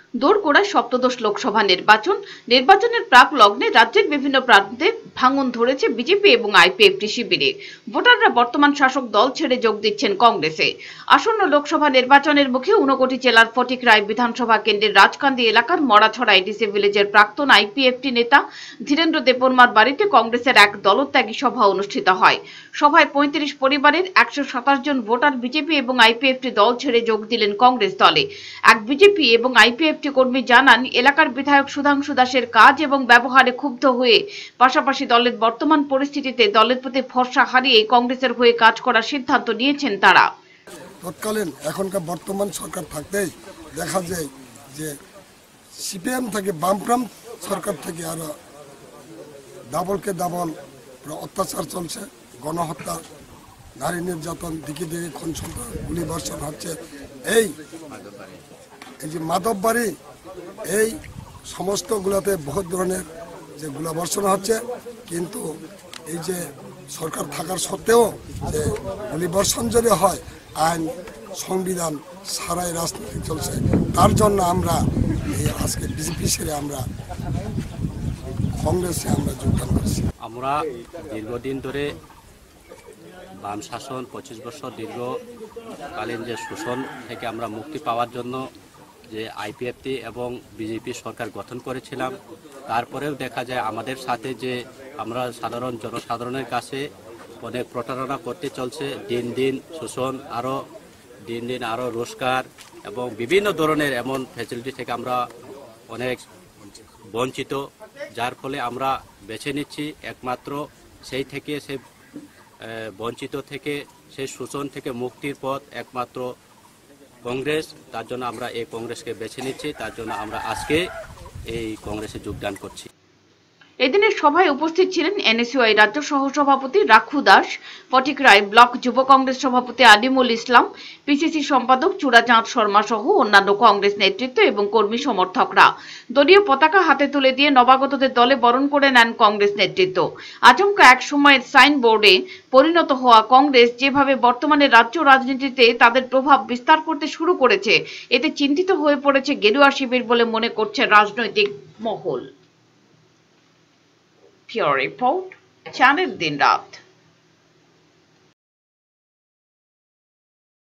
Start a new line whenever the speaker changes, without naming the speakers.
দোরগোড়ায় সপ্তদশ লোকসভা নির্বাচনের প্রাক লগ্নে রাজ্যের বিভিন্ন প্রান্তে ভাঙন ধরেছে বিজেপি এবং আইপিএফটি শিবিরে। ভোটাররা বর্তমান শাসক দল ছেড়ে যোগ দিচ্ছেন কংগ্রেসে। আসন্ন লোকসভা নির্বাচনের মুখে ঊনকোটি জেলার ফটিকরায় বিধানসভা কেন্দ্রের রাজকান্দি এলাকার মরাছড়া এডিসি ভিলেজের প্রাক্তন আইপিএফটি নেতা ধীরেন্দ্র দেববর্মার বাড়িতে কংগ্রেসের এক দলত্যাগী সভা অনুষ্ঠিত হয়। সভায় ৩৫ পরিবারের ১২৭ জন ভোটার বিজেপি এবং আইপিএফটি দল ছেড়ে যোগ দিলেন কংগ্রেস দলে। এক বিজেপি এবং আইপিএফটি কর্মী জানান, এলাকার বিধায়ক সুধাংশু দাসের কাজ এবং ব্যবহারে ক্ষুব্ধ হয়ে পাশাপাশি দলের বর্তমান পরিস্থিতিতে দলের প্রতি ভরসা হারিয়ে কংগ্রেসের হয়ে কাজ করার সিদ্ধান্ত নিয়েছেন তারা।
তৎকালীন এখনকার বর্তমান সরকার থাকতেই দেখা যায় যে সিপিএম থেকে বামফ্রন্ট সরকার থেকে আরো ডাবলকে ডাবল অত্যাচার চলছে, গণহত্যা, নারী নির্যাতন, দিকে দিকে খুন গুলি বর্ষণ হচ্ছে। এই যে মাধববাড়ি, এই সমস্তগুলোতে বহুত ধরনের যে গুলাবর্ষণ হচ্ছে, কিন্তু এই যে সরকার থাকার সত্ত্বেও যে গুলিবর্ষণ যদি হয়, আইন সংবিধান সারাই রাজনীতি চলছে। তার জন্য আমরা এই আজকে বিজেপি ছেড়ে আমরা কংগ্রেসে আমরা যোগদান করছি।
আমরা দীর্ঘদিন ধরে বাম শাসন ২৫ বছর দীর্ঘকালীন যে শোষণ থেকে আমরা মুক্তি পাওয়ার জন্য যে আইপিএফটি এবং বিজেপি সরকার গঠন করেছিলাম, তারপরেও দেখা যায় আমাদের সাথে যে আমরা জনসাধারণের কাছে অনেক প্রতারণা করতে চলছে। দিন দিন শোষণ, দিন দিন রোজগার এবং বিভিন্ন ধরনের এমন ফ্যাসিলিটি থেকে আমরা অনেক বঞ্চিত, যার ফলে আমরা বেছে নিচ্ছি একমাত্র সেই বঞ্চিত থেকে, সেই শোষণ থেকে মুক্তির পথ একমাত্র কংগ্রেস। তার জন্য আমরা এই কংগ্রেসকে বেছে নিচ্ছি, তার জন্য আমরা আজকে এই কংগ্রেসে যোগদান করছি।
এদিনের সভায় উপস্থিত ছিলেন এনএসইউআই রাজ্য সহসভাপতি রাখু দাস, ফটিকরায় ব্লক যুব কংগ্রেস সভাপতি আলিমুল ইসলাম, পিসিসি সম্পাদক চূড়াচাঁদ শর্মা সহ অন্যান্য কংগ্রেস নেতৃত্ব এবং কর্মী সমর্থকরা। দলীয় পতাকা হাতে তুলে দিয়ে নবাগতদের দলে বরণ করে নেন কংগ্রেস নেতৃত্ব। আচমকা এক সময়ের সাইনবোর্ডে পরিণত হওয়া কংগ্রেস যেভাবে বর্তমানে রাজ্য রাজনীতিতে তাদের প্রভাব বিস্তার করতে শুরু করেছে, এতে চিন্তিত হয়ে পড়েছে গেরুয়া শিবির বলে মনে করছে রাজনৈতিক মহল। Pure Report, Channel Din Raat।